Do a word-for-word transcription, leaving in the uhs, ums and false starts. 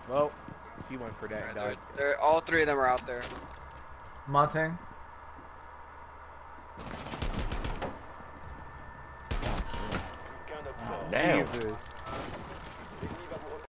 Well, he went for that Right, and they're, died. they're, all three of them are out there. Montang. Damn. Jesus.